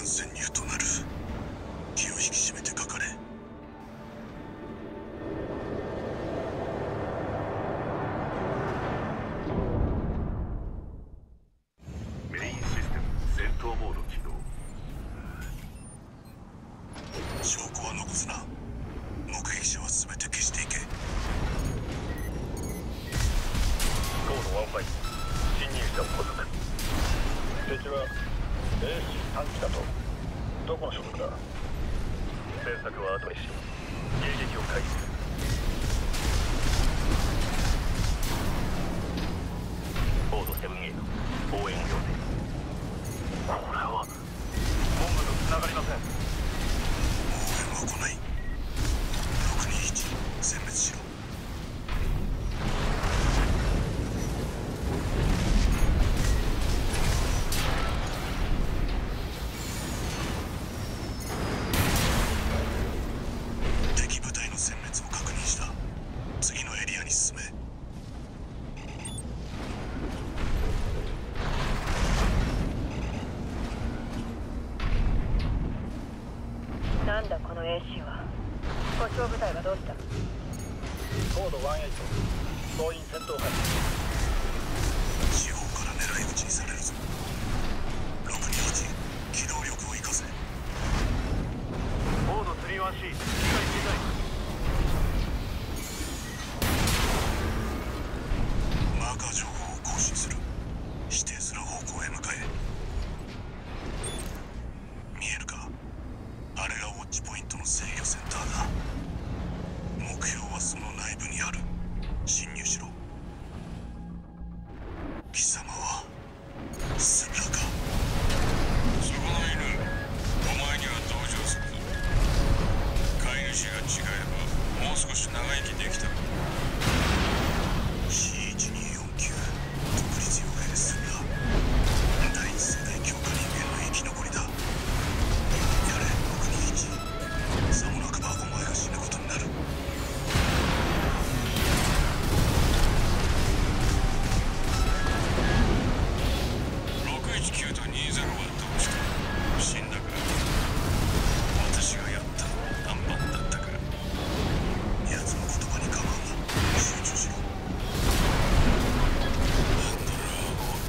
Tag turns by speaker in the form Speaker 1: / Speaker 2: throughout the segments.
Speaker 1: 潜入となる。気を引き締めてかかれ。
Speaker 2: メインシステム戦闘モード起動。
Speaker 1: 証拠は残すな。目撃者は全て消していけ。
Speaker 2: コード1-5、侵入者を捕捉。敵は AC3 機だと。どこの所属だ？戦策は後にし、迎撃を開始する。コード7-8、応援を要請。これは本部と繋がりません。
Speaker 1: 応援は来ない。621、殲滅しろ。敵部隊の殲滅を確認した。次のエリアに進め。
Speaker 3: なんだこの AC は。故障部隊はどうした？
Speaker 2: コード1-8、総員戦闘開始。
Speaker 1: 四方から狙い撃ちにされるぞ。621、機動力を生かせ。
Speaker 2: コード 3-1C、被害警戒。
Speaker 1: マーカー情報を更新する。指定する方向へ向かえ。見えるか？あれがウォッチポイントの制御センターだ。目標はその内部にある。侵入しろ。貴様はスラか？
Speaker 4: そこの犬、お前には同情するぞ。飼い主が違えばもう少し長生きできた。
Speaker 1: C1249 独立傭兵スラ。第一世代強化人間の生き残りだ。やれ621、さもなくばお前が死ぬことになる。
Speaker 4: 619と20はどうした？死んだか？
Speaker 1: 私がやった何番だったか。奴の言葉に構うな。集中しろ。
Speaker 4: ハンドラーを追った。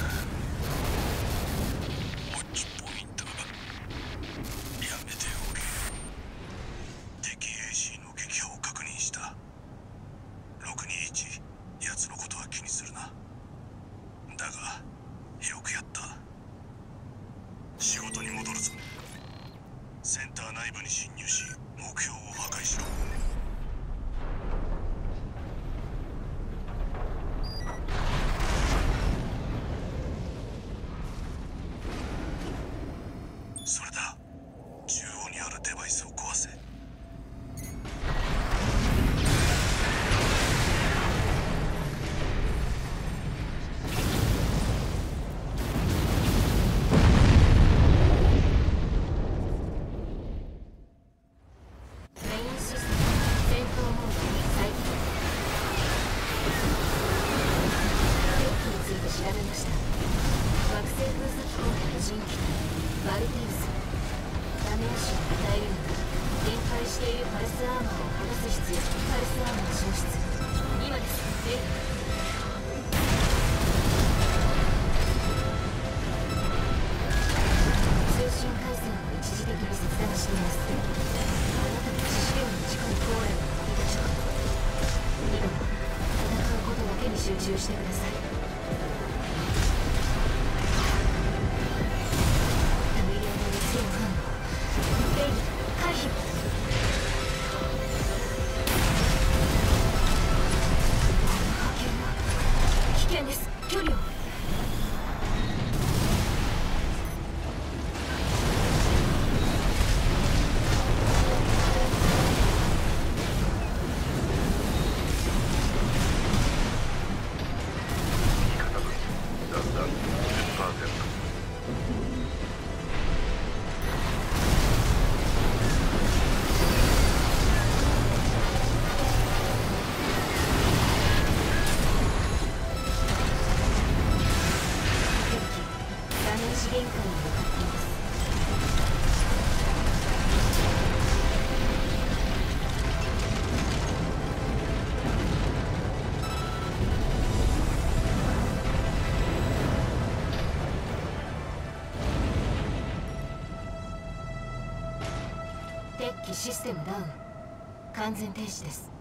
Speaker 4: ウォッチポイントやめておけ。
Speaker 1: 敵 AC の撃破を確認した。621、奴のことは気にするな。だがよくやった。仕事に戻るぞ。センター内部に侵入し、目標を破壊しろ。それだ。中央にあるデバイスを壊せ。
Speaker 5: メインシステム戦闘モードに再起動。兵器について調べました。惑星封鎖機構の無人機体バルティウス。ダメージを与えるのか、限界しているパルスアーマーを剥がす必要。パルスアーマー消失。今です。通信回線を一時的に切断しています。あなたたち試験に近い高齢の旅立ちか。今は戦うことだけに集中してください。大量の熱量反応。レイ回避。この波形は危険です。距離を。限界に向かっています。 敵機システムダウン。完全停止です。